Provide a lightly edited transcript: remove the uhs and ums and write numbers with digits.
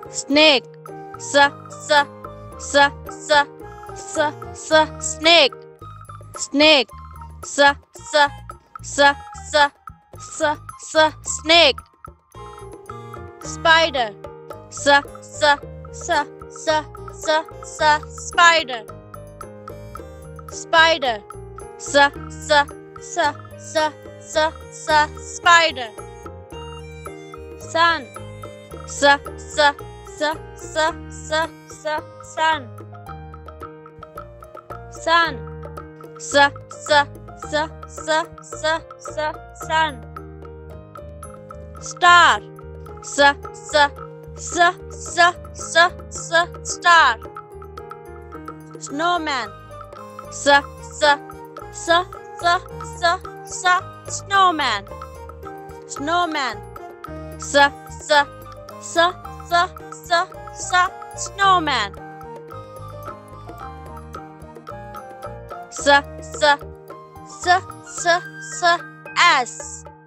snake, snake, snake, snake, spider, spider, spider, spider, sun, sun, sun, sun, star, star, snowman, snowman, snowman, snowman, s